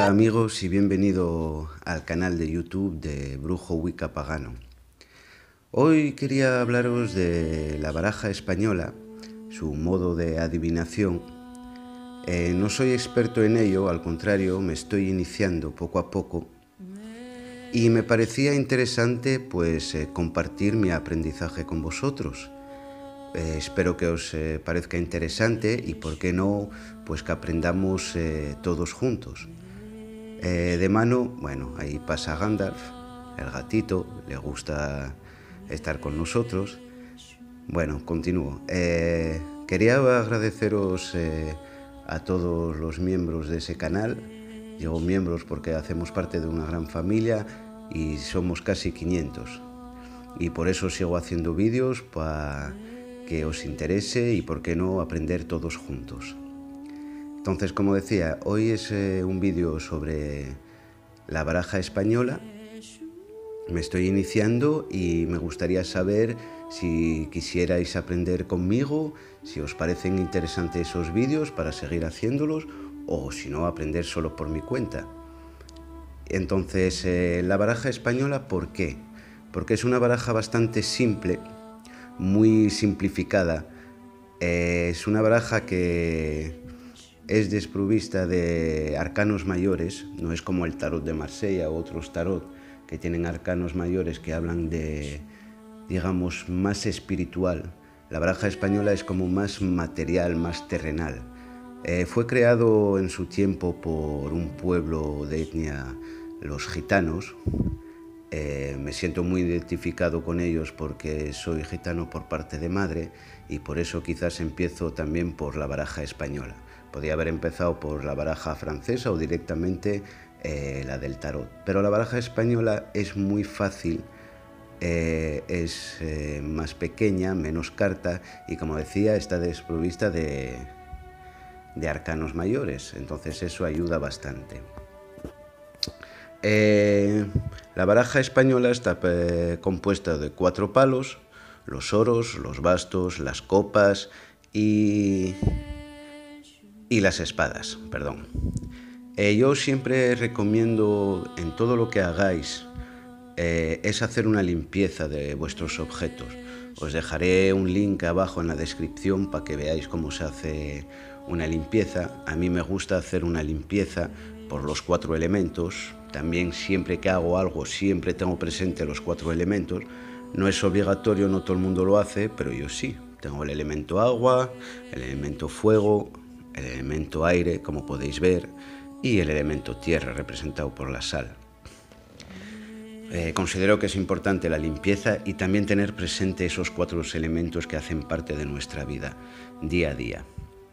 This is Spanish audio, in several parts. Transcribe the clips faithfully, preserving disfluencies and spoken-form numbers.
Hola amigos y bienvenido al canal de YouTube de Brujo Wicca Pagano. Hoy quería hablaros de la baraja española, su modo de adivinación. Eh, no soy experto en ello, al contrario, me estoy iniciando poco a poco y me parecía interesante pues eh, compartir mi aprendizaje con vosotros. Eh, espero que os eh, parezca interesante y, por qué no, pues que aprendamos eh, todos juntos. Eh, de mano, bueno, ahí pasa Gandalf, el gatito, le gusta estar con nosotros. Bueno, continúo. Eh, quería agradeceros eh, a todos los miembros de ese canal. Digo miembros porque hacemos parte de una gran familia y somos casi quinientos. Y por eso sigo haciendo vídeos para que os interese y, por qué no, aprender todos juntos. Entonces, como decía, hoy es eh, un vídeo sobre la baraja española. Me estoy iniciando y me gustaría saber si quisierais aprender conmigo, si os parecen interesantes esos vídeos para seguir haciéndolos, o si no, aprender solo por mi cuenta. Entonces, eh, la baraja española, ¿por qué? Porque es una baraja bastante simple, muy simplificada. Eh, es una baraja que es desprovista de arcanos mayores, no es como el tarot de Marsella u otros tarot que tienen arcanos mayores que hablan de, digamos, más espiritual. La baraja española es como más material, más terrenal. Eh, fue creado en su tiempo por un pueblo de etnia, los gitanos. Eh, me siento muy identificado con ellos porque soy gitano por parte de madre y por eso quizás empiezo también por la baraja española. Podría haber empezado por la baraja francesa o directamente eh, la del tarot, pero la baraja española es muy fácil, eh, es eh, más pequeña, menos carta y, como decía, está desprovista de, de arcanos mayores, entonces eso ayuda bastante. Eh, la baraja española está eh, compuesta de cuatro palos: los oros, los bastos, las copas y, y las espadas, perdón. Eh, yo siempre recomiendo, en todo lo que hagáis, eh, es hacer una limpieza de vuestros objetos. Os dejaré un link abajo en la descripción para que veáis cómo se hace una limpieza. A mí me gusta hacer una limpieza por los cuatro elementos. También, siempre que hago algo, siempre tengo presente los cuatro elementos. No es obligatorio, no todo el mundo lo hace, pero yo sí. Tengo el elemento agua, el elemento fuego, el elemento aire, como podéis ver, y el elemento tierra, representado por la sal. Eh, considero que es importante la limpieza y también tener presente esos cuatro elementos que hacen parte de nuestra vida día a día.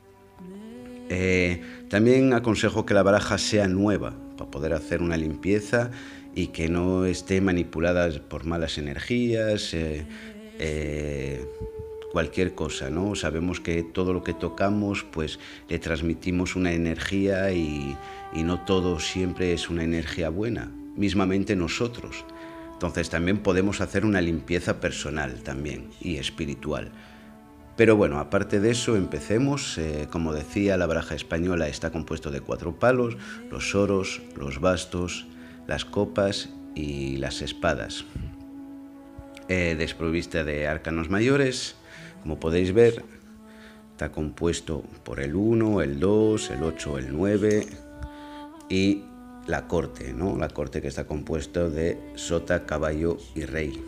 Eh, también aconsejo que la baraja sea nueva para poder hacer una limpieza y que no esté manipulada por malas energías, eh, eh, cualquier cosa, ¿no? Sabemos que todo lo que tocamos, pues le transmitimos una energía y, y no todo siempre es una energía buena, mismamente nosotros. Entonces también podemos hacer una limpieza personal también y espiritual. Pero bueno, aparte de eso, empecemos. Eh, como decía, la baraja española está compuesto de cuatro palos: los oros, los bastos, las copas y las espadas. Eh, desprovista de arcanos mayores, como podéis ver, está compuesto por el uno, el dos, el ocho, el nueve y la corte, ¿no? La corte, que está compuesto de sota, caballo y rey.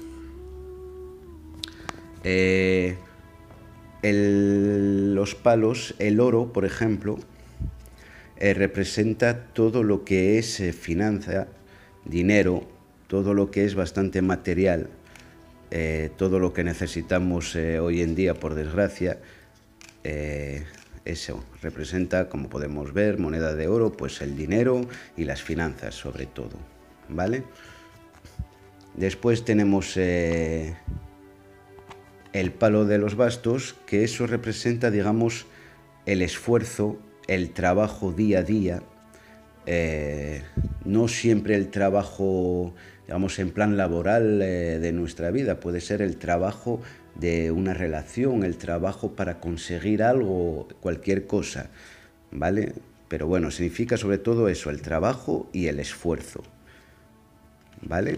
Eh, el, los palos, el oro, por ejemplo, eh, representa todo lo que es eh, finanza, dinero, todo lo que es bastante material, eh, todo lo que necesitamos eh, hoy en día, por desgracia. Eh, eso representa, como podemos ver, moneda de oro, pues el dinero y las finanzas sobre todo, ¿vale? Después tenemos eh, el palo de los bastos, que eso representa, digamos, el esfuerzo, el trabajo día a día. Eh, no siempre el trabajo, digamos, en plan laboral eh, de nuestra vida, puede ser el trabajo de una relación, el trabajo para conseguir algo, cualquier cosa, ¿vale? pero bueno, significa sobre todo eso, el trabajo y el esfuerzo, ¿vale?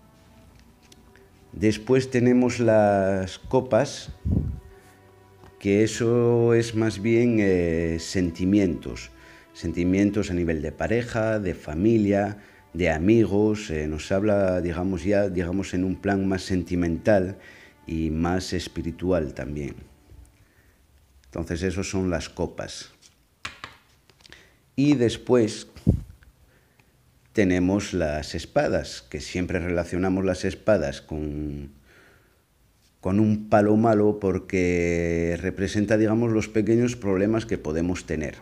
Después tenemos las copas, que eso es más bien eh, sentimientos, sentimientos a nivel de pareja, de familia, de amigos, eh, nos habla, digamos ya, digamos en un plan más sentimental y más espiritual también. Entonces, esos son las copas. Y después tenemos las espadas, que siempre relacionamos las espadas con, con un palo malo porque representa, digamos, los pequeños problemas que podemos tener.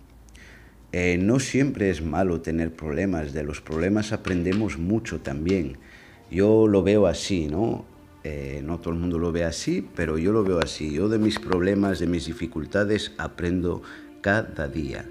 Eh, no siempre es malo tener problemas, de los problemas aprendemos mucho también. Yo lo veo así, ¿no? Eh, no todo el mundo lo ve así, pero yo lo veo así. Yo de mis problemas, de mis dificultades, aprendo cada día.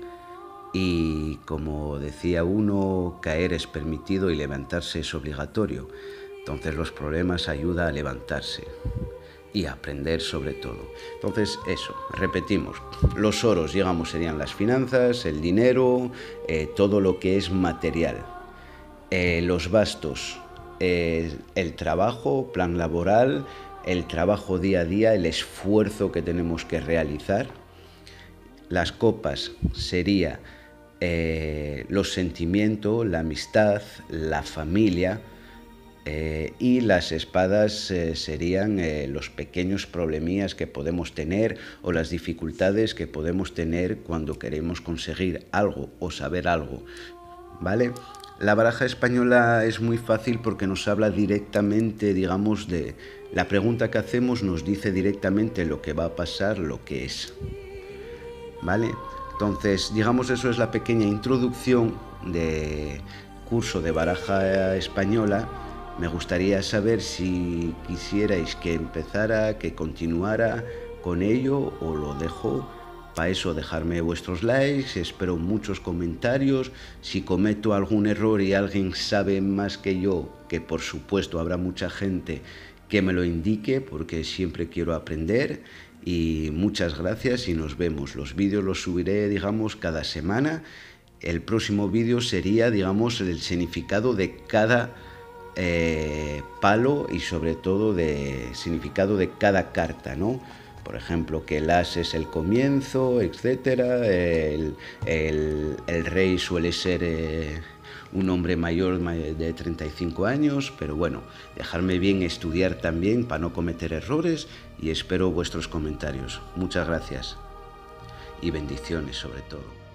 Y como decía uno, caer es permitido y levantarse es obligatorio. Entonces los problemas ayudan a levantarse y a aprender sobre todo. Entonces eso, repetimos, los oros, digamos, serían las finanzas, el dinero, eh, todo lo que es material. Eh, los bastos, eh, el trabajo, plan laboral, el trabajo día a día, el esfuerzo que tenemos que realizar. Las copas sería eh, los sentimientos, la amistad, la familia. Eh, y las espadas eh, serían eh, los pequeños problemillas que podemos tener o las dificultades que podemos tener cuando queremos conseguir algo o saber algo, ¿vale? La baraja española es muy fácil porque nos habla directamente, digamos, de la pregunta que hacemos nos dice directamente lo que va a pasar, lo que es, ¿vale? Entonces, digamos, eso es la pequeña introducción de curso de baraja española. Me gustaría saber si quisierais que empezara, que continuara con ello o lo dejo. Para eso dejarme vuestros likes, espero muchos comentarios. Si cometo algún error y alguien sabe más que yo, que por supuesto habrá mucha gente, que me lo indique porque siempre quiero aprender. Y muchas gracias y nos vemos. Los vídeos los subiré, digamos, cada semana. El próximo vídeo sería, digamos, el significado de cada Eh, palo y sobre todo de significado de cada carta, ¿no? Por ejemplo, que el as es el comienzo, etcétera. El, el, el rey suele ser eh, un hombre mayor de treinta y cinco años, pero bueno, dejarme bien estudiar también para no cometer errores y espero vuestros comentarios. Muchas gracias y bendiciones sobre todo.